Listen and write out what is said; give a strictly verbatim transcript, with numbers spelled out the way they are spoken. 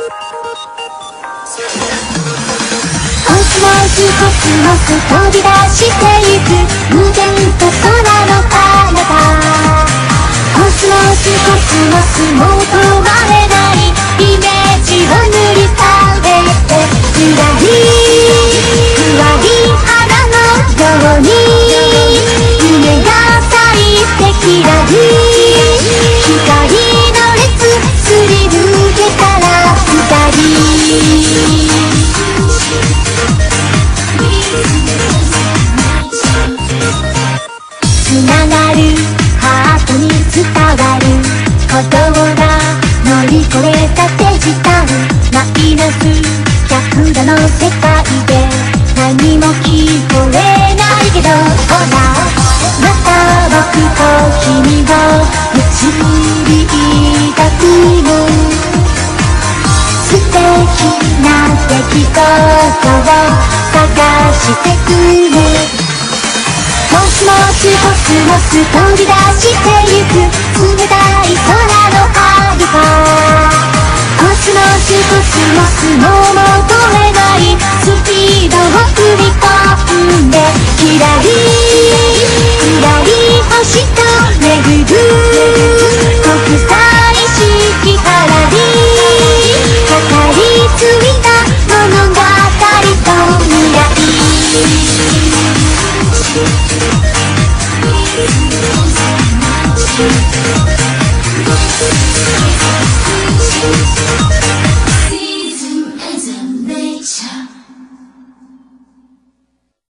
コスモスコスモス飛び出してゆく無限と空の彼方。コスモスコスモスもう止まれないイメージを塗りたべてふらりふわり花のように夢が咲いてきらり光の列すり抜けたら二人つながるハートに伝わる鼓動が乗り越えたデジタルマイナスひゃくどの世界で何も聞こえないけどほらまた僕と君を導いた雲素敵な出来事を探してくるコスモスコスモス飛び出してゆく冷たい空のアルファコスモスコスモスもう戻れないスピードを振り込んでキラリ